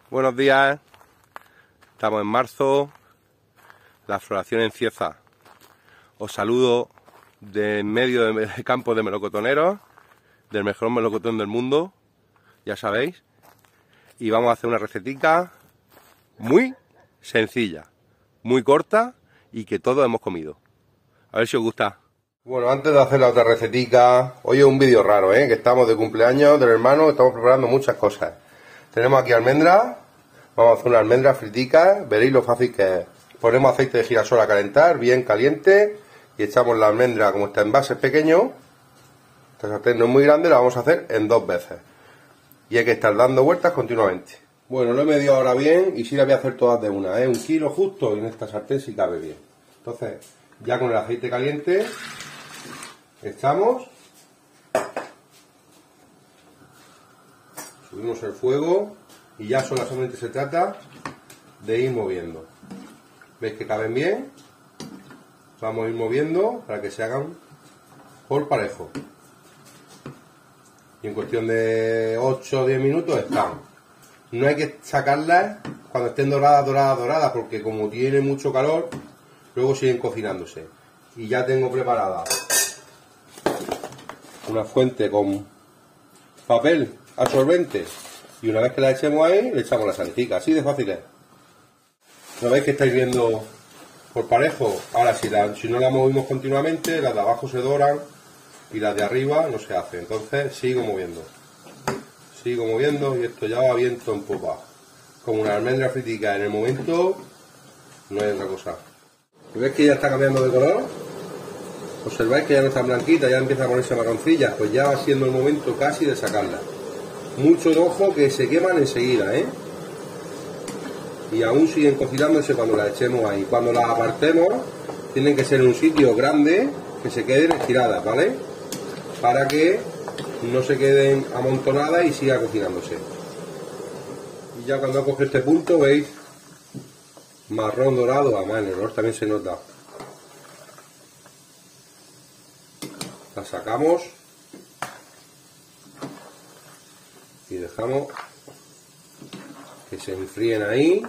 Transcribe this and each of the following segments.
Buenos días, estamos en marzo, la floración en Cieza. Os saludo de medio de campo de melocotoneros, del mejor melocotón del mundo, ya sabéis. Y vamos a hacer una recetica muy sencilla, muy corta y que todos hemos comido. A ver si os gusta. Bueno, antes de hacer la otra recetica, hoy es un vídeo raro, que estamos de cumpleaños del hermano, estamos preparando muchas cosas. Tenemos aquí almendras, vamos a hacer una almendra fritica, veréis lo fácil que es. Ponemos aceite de girasol a calentar, bien caliente, y echamos la almendra, como está en envase pequeño, esta sartén no es muy grande, la vamos a hacer en 2 veces. Y hay que estar dando vueltas continuamente. Bueno, lo he medido ahora bien, y sí la voy a hacer todas de una, 1 kilo justo, y en esta sartén sí cabe bien. Entonces, ya con el aceite caliente, echamos, subimos el fuego y ya solamente se trata de ir moviendo. ¿Veis que caben bien? Vamos a ir moviendo para que se hagan por parejo. Y en cuestión de 8 o 10 minutos están. No hay que sacarlas cuando estén doradas, porque como tiene mucho calor, luego siguen cocinándose. Y ya tengo preparada una fuente con papel absorbente, y una vez que la echemos ahí, le echamos la salecita, así de fácil es. ¿No veis que estáis viendo por parejo? Ahora si no la movimos continuamente, las de abajo se doran y las de arriba no se hacen. Entonces sigo moviendo y esto ya va viento en popa, como una almendra fritica. En el momento no hay otra cosa. ¿Veis que ya está cambiando de color? Observáis que ya no está blanquita, ya empieza a ponerse marroncilla. Pues ya va siendo el momento casi de sacarla. Mucho ojo que se queman enseguida, y aún siguen cocinándose cuando la echemos ahí. Cuando la apartemos, tienen que ser en un sitio grande, que se queden estiradas, ¿vale? Para que no se queden amontonadas y siga cocinándose. Y ya cuando coge este punto, veis, marrón dorado, además en el olor también se nota. La sacamos y dejamos que se enfríen ahí.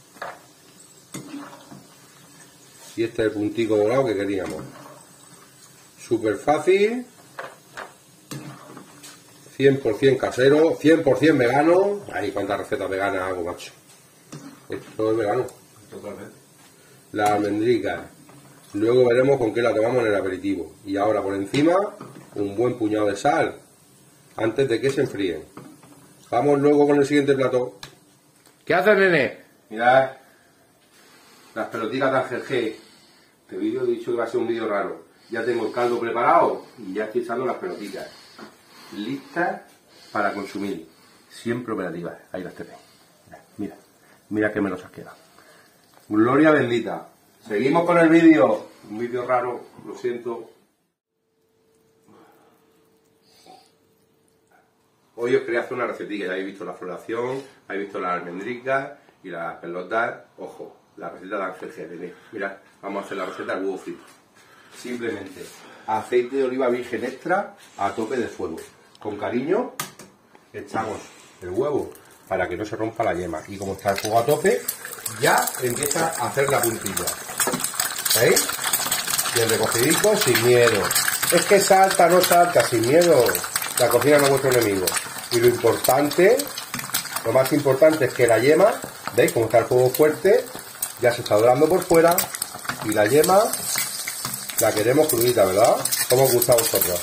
Y este es el puntico dorado que queríamos. Súper fácil, 100% casero, 100% vegano. Ay, cuántas recetas veganas hago, macho. Esto es vegano. Totalmente. La almendrica. Luego veremos con qué la tomamos en el aperitivo. Y ahora por encima, un buen puñado de sal, antes de que se enfríen. Vamos luego con el siguiente plato. ¿Qué haces, nene? Mirad, las pelotitas de Ángel G. Este vídeo he dicho que va a ser un vídeo raro. Ya tengo el caldo preparado y ya estoy echando las pelotitas. Listas para consumir. Siempre operativas. Ahí las tenéis. Mira que me los has quedado. Gloria bendita. Seguimos con el vídeo. Un vídeo raro, lo siento. Hoy os quería hacer una recetilla. Ya habéis visto la floración, habéis visto las almendricas y las pelotas. Ojo, la receta de Ángel G. Mirad, vamos a hacer la receta del huevo frito. Simplemente aceite de oliva virgen extra a tope de fuego. Con cariño echamos el huevo para que no se rompa la yema. Y como está el fuego a tope, ya empieza a hacer la puntilla. ¿Veis? Bien recogidico, sin miedo. Es que salta, no salta, sin miedo. La cocina no es vuestro enemigo. Y lo importante, lo más importante es que la yema, ¿veis? Como está el fuego fuerte, ya se está dorando por fuera. Y la yema la queremos crudita, ¿verdad? ¿Cómo os gusta a vosotros?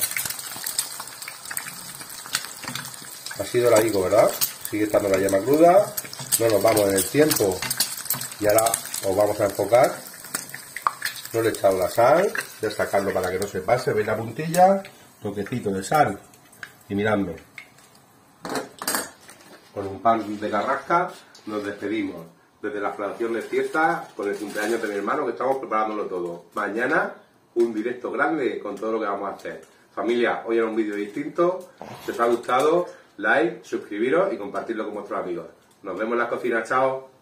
Así doradico, ¿verdad? Sigue estando la yema cruda. No nos vamos en el tiempo. Y ahora os vamos a enfocar. No le he echado la sal, voy a sacarlo para que no se pase. ¿Veis la puntilla? Toquecito de sal. Y miradme. Con un pan de carrasca nos despedimos. Desde la floración de fiesta, con el cumpleaños de mi hermano, que estamos preparándolo todo. Mañana, un directo grande con todo lo que vamos a hacer. Familia, hoy era un vídeo distinto. Si os ha gustado, like, suscribiros y compartirlo con vuestros amigos. Nos vemos en las cocinas. Chao.